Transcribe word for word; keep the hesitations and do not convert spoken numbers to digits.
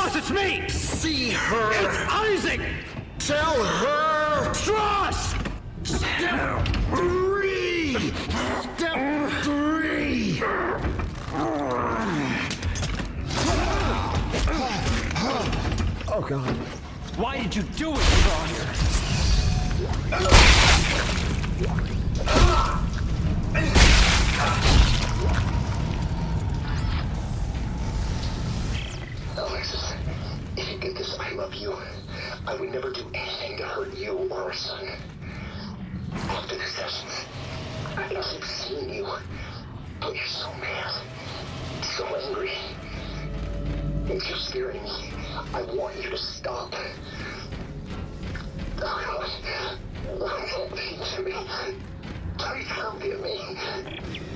Strauss, it's me! See her! It's Isaac! Tell her! Strauss! Step three! Step three! Oh, God. Why did you do it, Strauss? Alexis, if you get this I love you, I would never do anything to hurt you or our son. After the sessions, I keep seeing you, but you're so mad, so angry. It's you're scaring me. I want you to stop. Oh, God. Please, me. Please come get me.